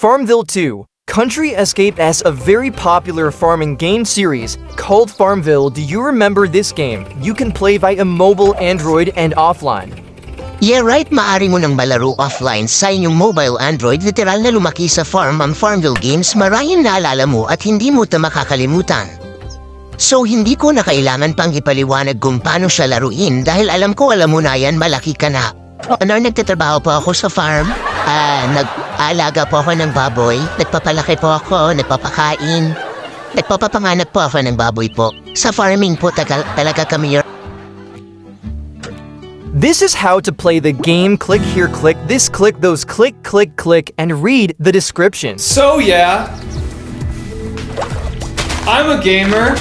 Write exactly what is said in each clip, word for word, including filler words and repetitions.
Farmville two. Country Escape is a very popular farming game series called Farmville. Do you remember this game? You can play via mobile, Android, and offline. Yeah, right. Maaari mo nang malaro offline sa inyong mobile Android. Literal na lumaki sa farm ang Farmville games. Maraming naalala mo at hindi mo ito makakalimutan. So, hindi ko na kailangan pang ipaliwanag kung paano siya laruin dahil alam ko alam mo na yan, malaki ka na. Ano, nagtatrabaho po ako sa farm. Ah, nag-aalaga po ako ng baboy. Nagpapalaki po ako, nagpapakain. Nagpapapanganap po ako ng baboy po. Sa farming po tagal, talaga kami. This is how to play the game. Click here, click this, click those, click, click, click, and read the description. So yeah, I'm a gamer.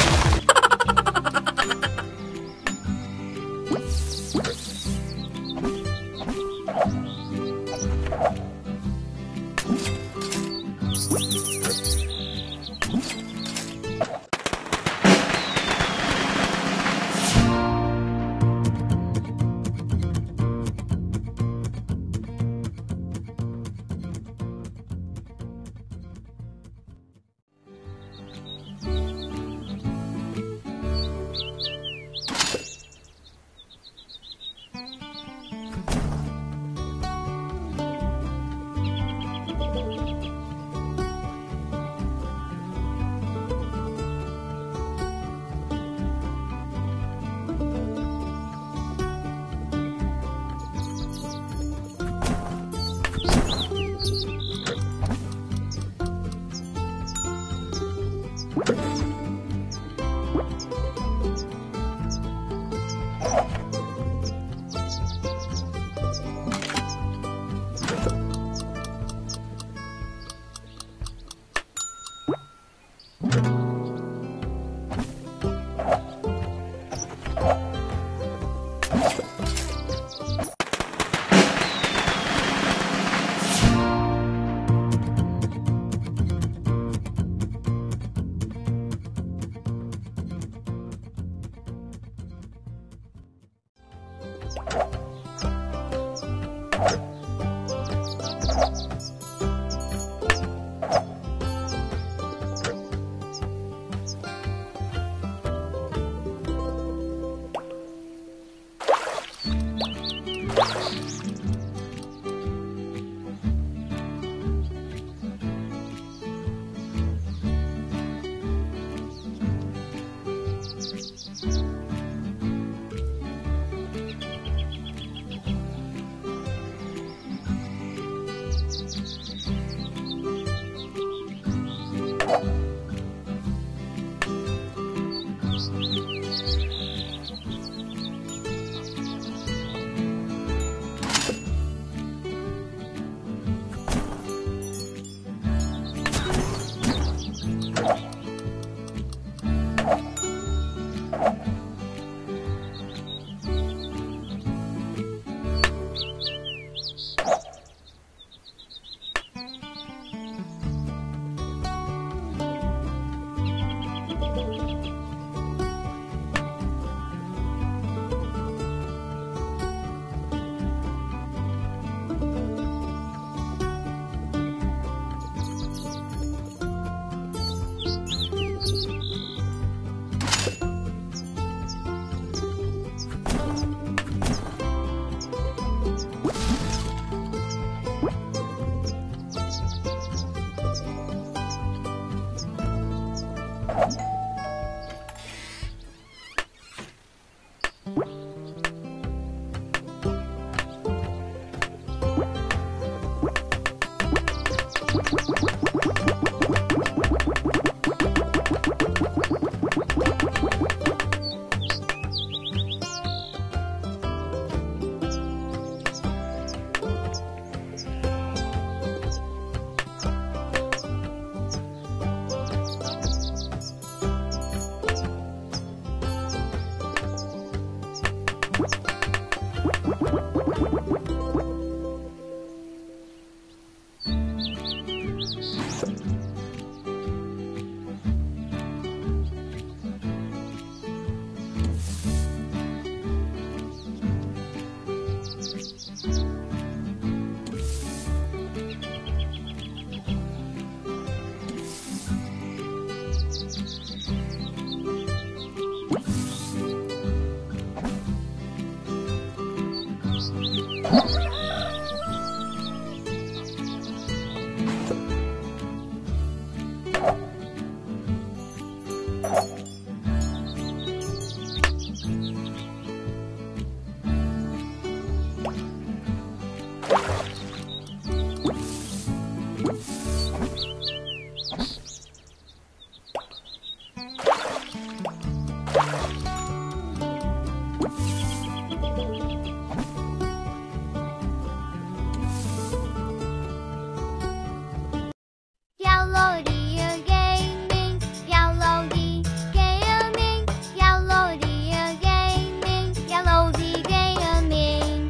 Yellow deer gaming, yellow deer gaming, yellow deer gaming, yellow deer gaming.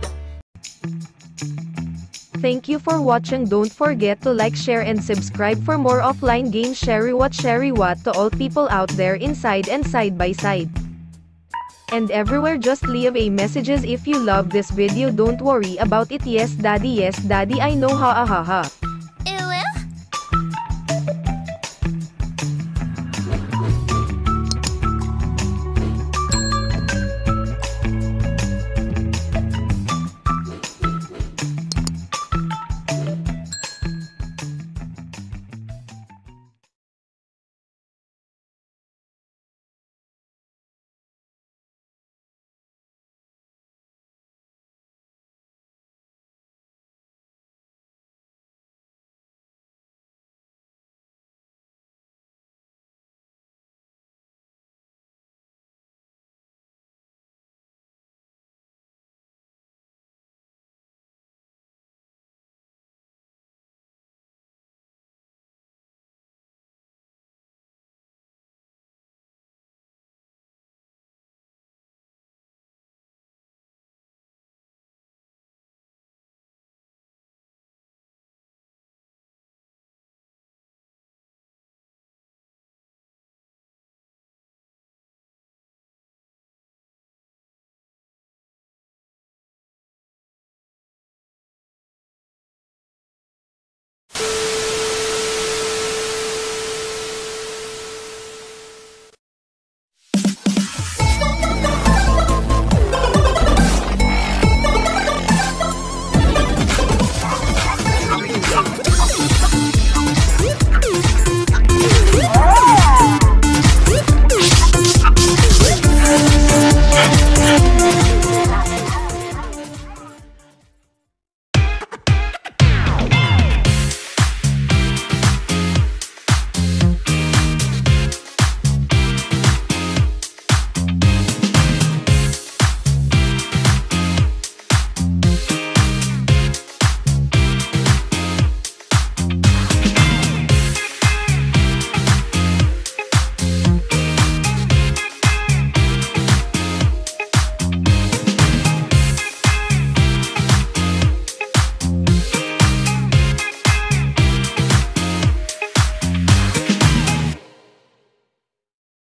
Thank you for watching. Don't forget to like, share and subscribe for more offline games. Sherry what Sherry what to all people out there inside and side by side and everywhere. Just leave a messages if you love this video. Don't worry about it. Yes daddy, yes daddy, I know, ha ha ha ha.